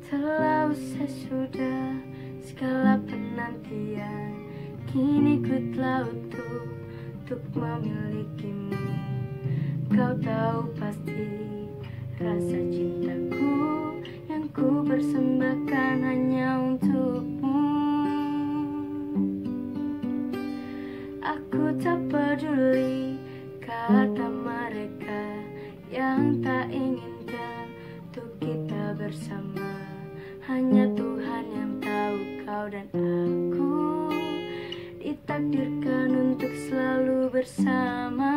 Telah usai sudah segala penantian, kini ku telah utuh untuk memilikimu. Kau tahu pasti rasa cintaku yang ku persembahkan hanya untukmu. Aku tak peduli kata mereka yang tak inginkan untuk kita bersama. Hanya Tuhan yang tahu kau dan aku ditakdirkan untuk selalu bersama.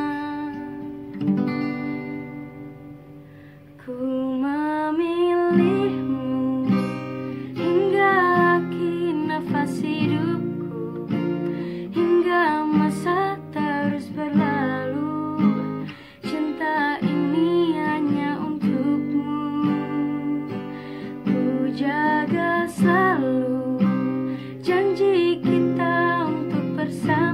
Ku memilihmu hingga akhir nafas hidupku, hingga masa terus berlalu. Cinta ini hanya untukmu. Ku jaga selalu janji kita untuk bersama.